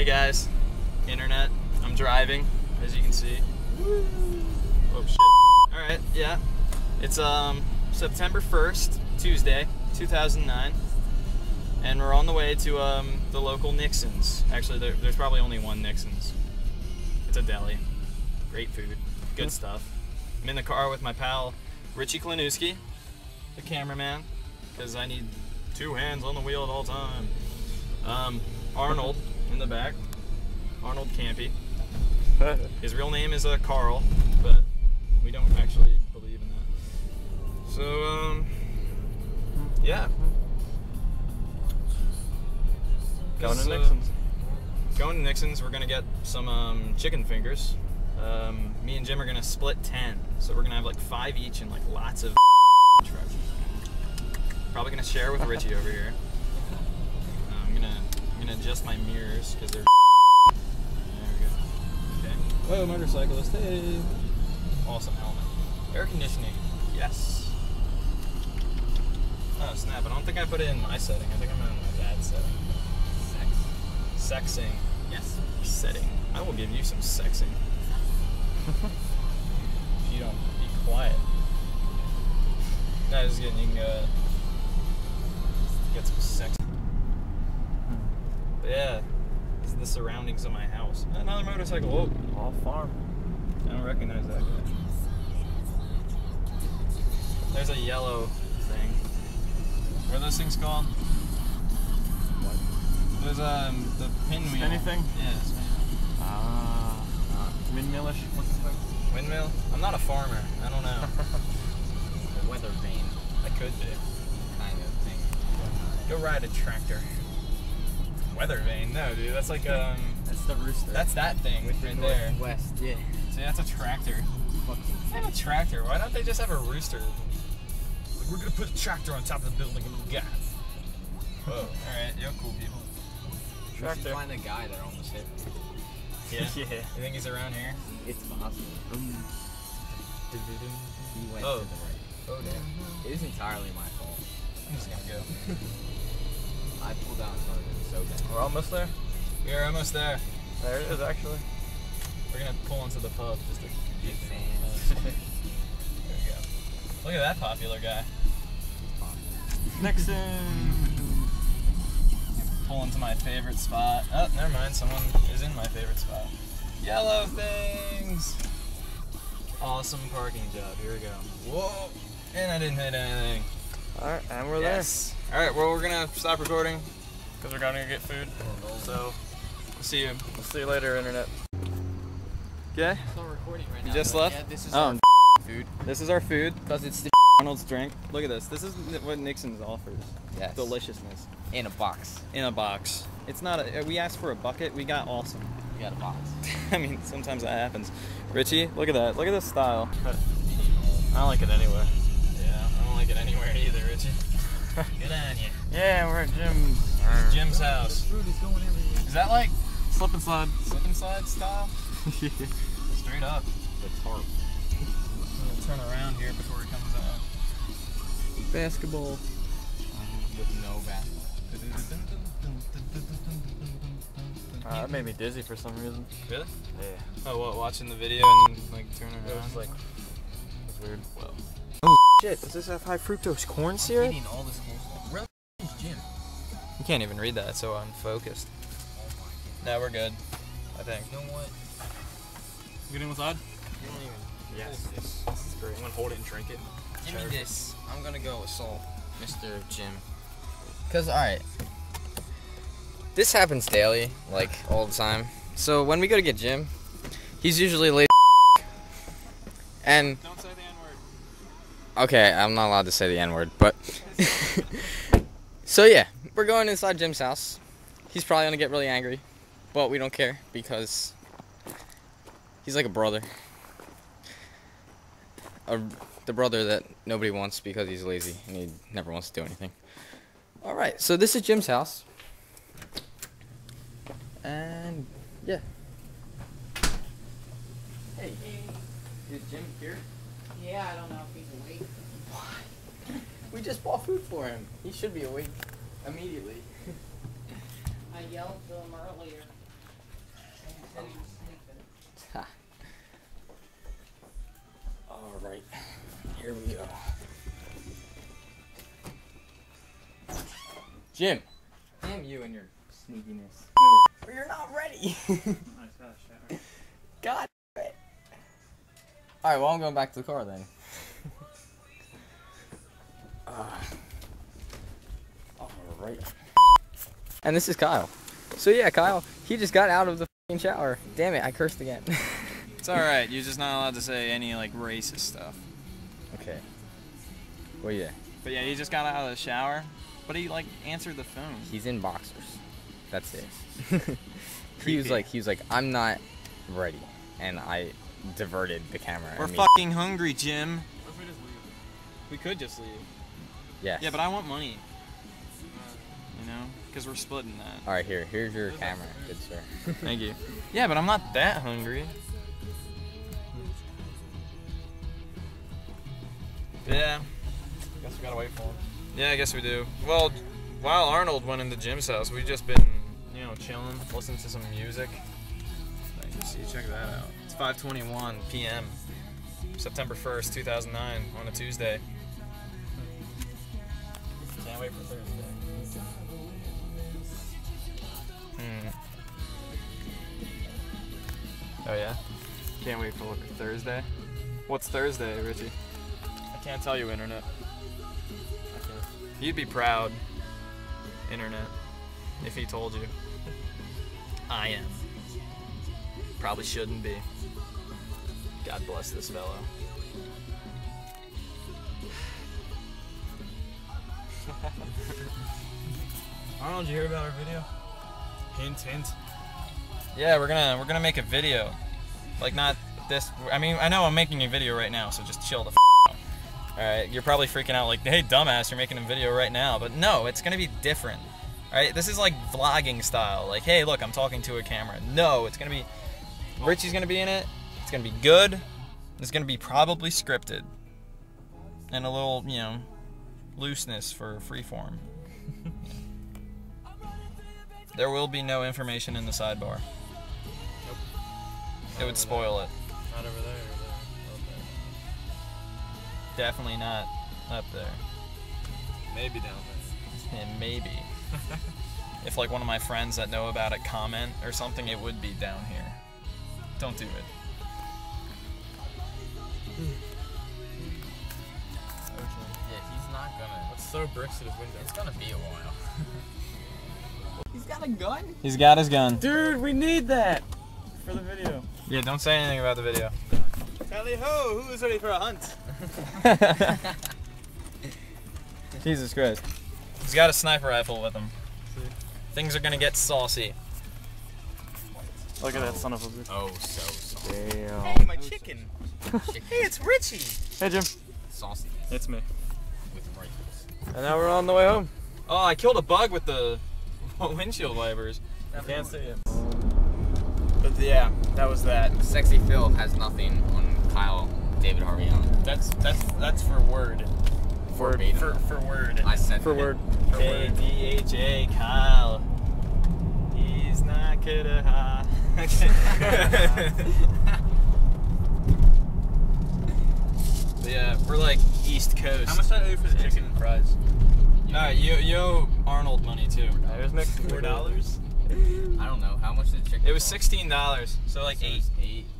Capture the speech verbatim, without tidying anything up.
Hey guys, internet. I'm driving, as you can see. Woo. Oh shit. Alright, yeah. It's um September first, Tuesday, two thousand nine. And we're on the way to um the local Nixon's. Actually, there, there's probably only one Nixon's. It's a deli. Great food. Good stuff. I'm in the car with my pal, Richie, the cameraman, because I need two hands on the wheel at all time. Um, Arnold in the back. Arnold Campy. His real name is uh, Carl, but we don't actually believe in that. So, um, yeah. Going to uh, Nixon's. Going to Nixon's, we're gonna get some um, chicken fingers. Um, me and Jim are gonna split ten, so we're gonna have like five each and like lots of treasure. Probably gonna share with Richie over here. Uh, I'm gonna I'm gonna adjust my mirrors because they're. There we go. Okay. Whoa, motorcyclist! Hey. Awesome helmet. Air conditioning. Yes. Oh snap! I don't think I put it in my setting. I think I'm in my dad's setting. Sex. Sexing. Yes. Setting. I will give you some sexing. If you don't be quiet. No, just kidding. You can uh, get some sex. But yeah, this is the surroundings of my house. Another motorcycle. Whoa. All farm. I don't recognize that guy. There's a yellow thing. What are those things called? What? There's um the pinwheel. Anything? Yeah. Spinny. Ah. Uh, windmillish. What's the thing? Windmill? I'm not a farmer. I don't know. A weather vane. I could be. Kind of thing. Go ride a tractor. Weather vane? No, dude. That's like um. That's the rooster. That's that thing with right the there. Northwest, yeah. See, that's a tractor. They have a tractor. Why don't they just have a rooster? Like, we're gonna put a tractor on top of the building and go. Whoa. All right, yo, cool people. Tractor. We should find a guy that almost hit. Yeah. Yeah. You think he's around here? It's possible. Um, he went oh. to the right. Oh damn. It is entirely my fault. I'm just gonna go. I pulled out in front of him so bad. We're almost there. We're almost there. There it is, actually. We're gonna pull into the pub just to Big get fan. There we go. Look at that popular guy. He's popular. Nixon. Pull into my favorite spot. Oh, never mind. Someone is in my favorite spot. Yellow things. Awesome parking job. Here we go. Whoa. And I didn't hit anything. Alright, and we're Yes. Alright, well, we're going to stop recording because we're going to get food. So, we'll see you. there. We'll see you later, internet. Okay? It's not recording right You now. just but left? Yeah, this is Oh, our food. This is our food because it's the Arnold's drink. Look at this. This is what Nixon's offers. Yes. Deliciousness. In a box. In a box. It's not a, we asked for a bucket. We got awesome. We got a box. I mean, sometimes that happens. Richie, look at that. Look at this style. I don't like it anywhere. Yeah, I don't like it anywhere either, Richie. Good on you. Yeah, we're at Jim's. Jim's house. Food is going everywhere. Is that like Slip and slide. slip and slide style? Yeah. Straight up. The tarp. I'm gonna turn around here before he comes out. Basketball. With no basketball. Uh, that made me dizzy for some reason. Really? Yeah. Oh, what? Watching the video and like turning It around? was like, it was weird. Well. Oh shit, does this have high fructose corn syrup? Eating all this whole stuff. Where the f is Jim? You can't even read that. It's so unfocused. Now we're good. I think. You know what? Get in inside? You don't even. Yes. This is great. I'm gonna hold it and drink it. Give me this. I'm gonna go with salt, Mister Jim. Cause alright, this happens daily, like all the time. So when we go to get Jim, he's usually late. And Don't say the N-word. okay, I'm not allowed to say the N-word, but so yeah, we're going inside Jim's house. He's probably gonna get really angry, but we don't care because he's like a brother. A, the brother that nobody wants because he's lazy and he never wants to do anything. Alright, so this is Jim's house. And yeah. Hey, is Jim here? Yeah, I don't know if he's awake. What? We just bought food for him. He should be awake immediately. I yelled to him earlier. All right, here we go. Jim. Damn you and your sneakiness. You're not ready. God damn it. Alright, well, I'm going back to the car then. uh, Alright. And this is Kyle. So yeah, Kyle, he just got out of the f***ing shower. Damn it, I cursed again. It's alright, you're just not allowed to say any, like, racist stuff. Okay. Well, yeah. But yeah, he just got out of the shower, but he, like, answered the phone. He's in boxers. That's it. He was like, he was like, I'm not ready. And I diverted the camera. We're I mean, fucking hungry, Jim. What if we just leave? We could just leave. yes. Yeah, but I want money. You know? Because we're splitting that. Alright, here. Here's your camera, good sir. Thank you. Yeah, but I'm not that hungry. Yeah. Guess we gotta wait for him. Yeah, I guess we do. Well, while Arnold went into Jim's house, we've just been, you know, chilling, listening to some music. Let me see, check that out. It's five twenty-one p m September first, two thousand nine, on a Tuesday. Can't wait for Thursday. Hmm. Oh yeah? Can't wait for Thursday? What's Thursday, Richie? I can't tell you, internet. You'd be proud, internet, if he told you. I am. Probably shouldn't be. God bless this fellow. Arnold, did you hear about our video? Hint, hint. Yeah, we're gonna we're gonna make a video. Like not this. I mean, I know I'm making a video right now, so just chill the f out. All right, you're probably freaking out like, hey, dumbass, you're making a video right now. But no, it's gonna be different. All right, this is like vlogging style. Like, hey, look, I'm talking to a camera. No, it's gonna be. Richie's gonna be in it. It's gonna be good. It's gonna be probably scripted. And a little, you know, looseness for freeform. There will be no information in the sidebar. Nope. It would spoil it. Not over there. Or there. Up Definitely not up there. there. Maybe down there. And maybe. If like one of my friends that know about it comment or something, it would be down here. Don't do it. Yeah, he's not gonna. Let's throw bricks at his window. It's gonna be a while. He's got a gun? He's got his gun. Dude, we need that for the video. Yeah, don't say anything about the video. Tally ho, who is ready for a hunt? Jesus Christ. He's got a sniper rifle with him. Things are gonna get saucy. Look at that son of a bitch. Oh, so saucy. Damn. Hey, my chicken. Chicken. Hey, it's Richie. Hey, Jim. Saucy. It's me. With rifles. And now we're on the way home. Oh, I killed a bug with the windshield wipers. I can't see it. But yeah, that was that. Sexy Phil has nothing on Kyle David Harvey Allen. That's that's that's for word. For Verbatim. for, for word. I said for it. word. For K word. D H A Kyle. He's not gonna hide. But yeah, we're like East Coast. How much did I owe you for the chicken and fries? Alright, you, you owe Arnold money too. There's next four dollars. I don't know. How much did the chicken It was cost? sixteen dollars, so like So eight. it's eight.